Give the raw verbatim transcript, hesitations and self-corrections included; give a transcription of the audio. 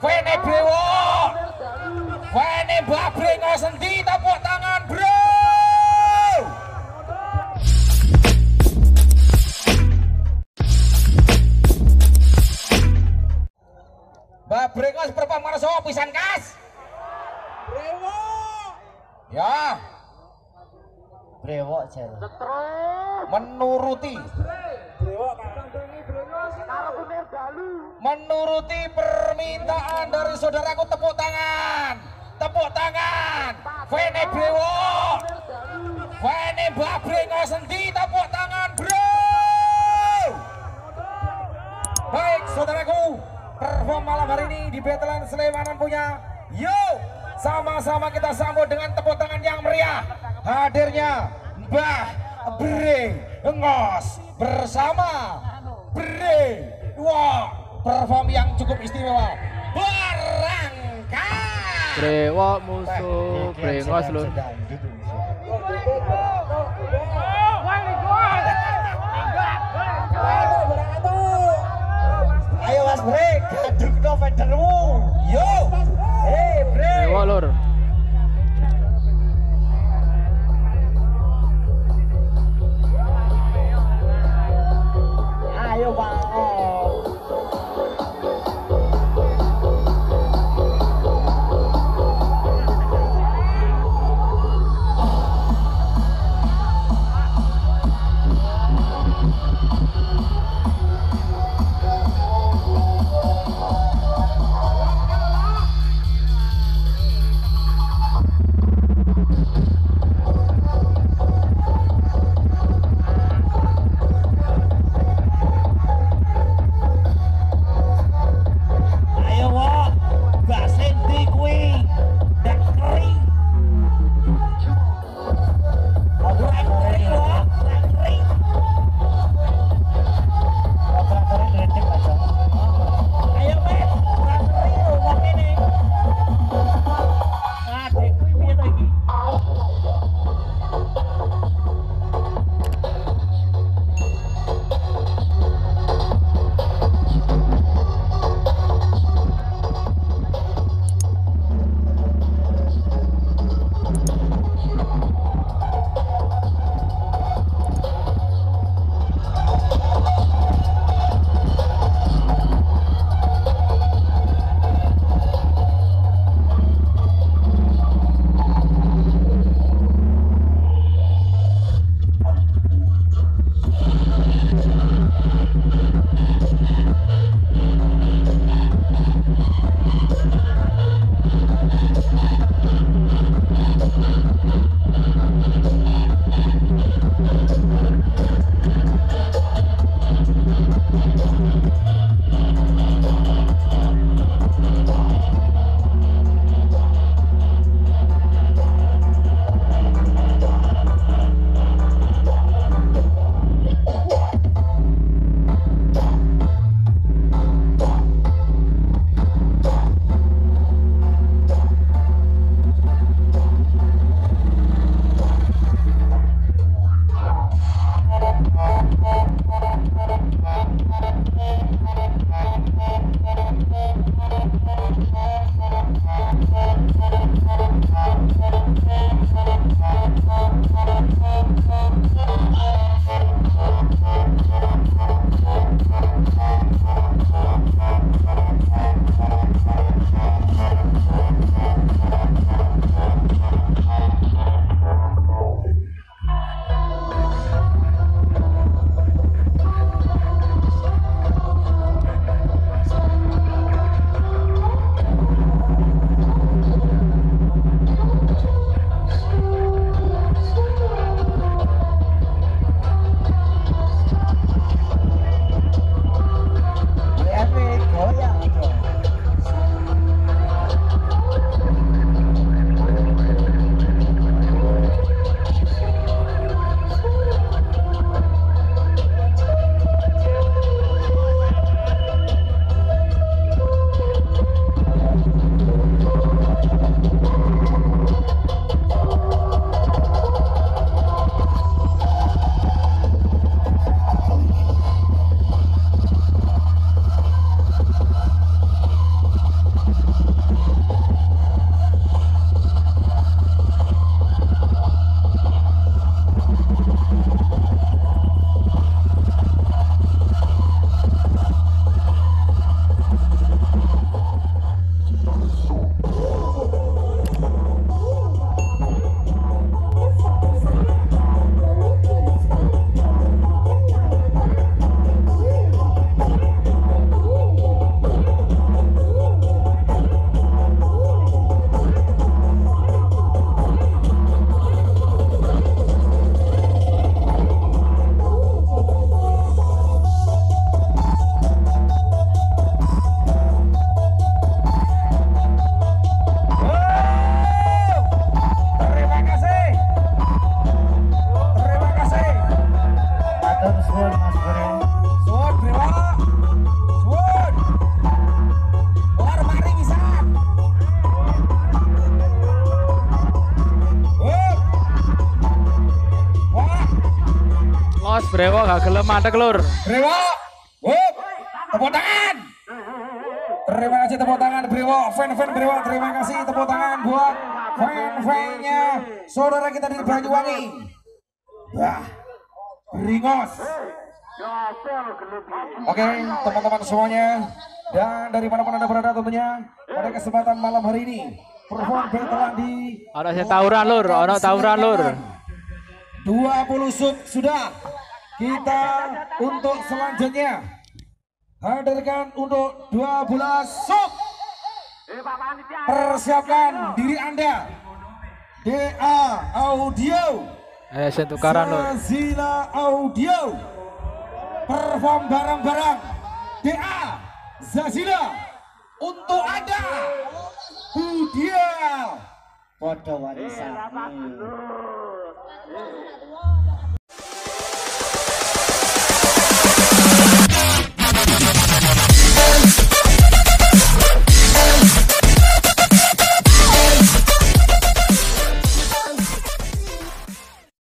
Vene brewok. Vene babre ngosendi tepuk tangan bro. Babre ngos perpam ngarso pisan kas. Brewok. Ya. Brewok jar. Menuruti. Menuruti permintaan dari saudaraku, tepuk tangan. Tepuk tangan. Vene brewok. Vene babre ngosendi tepuk tangan bro. Baik saudaraku, perform malam hari ini di Betelan Slemanan punya. Yuk, sama-sama kita sambut dengan tepuk tangan yang meriah. Hadirnya Mbah Bre Ngos bersama Bre. Wah, perform yang cukup istimewa. Berangkat. Brewok musuh Bre Ngos lho. Ayo Mas Bre, gaduk no federmu. Yo, hei Bre. Brewok lur. Ayo Pak. Brewo gak gelem mandek lur. Brewo, wup, tepuk tangan. Terima kasih tepuk tangan Brewo, fan-fan Brewo, terima kasih tepuk tangan buat fan-fannya saudara kita di Banyuwangi. Wah, Bringos. Oke, teman-teman semuanya, dan dari mana-mana anda berada tentunya pada kesempatan malam hari ini perform battlean di Ono sing tawuran lur, ono tawuran lur. dua puluh sub sudah. Kita untuk selanjutnya hadirkan untuk dua belas sub. Persiapkan diri anda. D A Audio. Eh sing tukaran lur. Zazila Audio. Perform barang-barang D A Zazila untuk anda. Budia Podo warisan.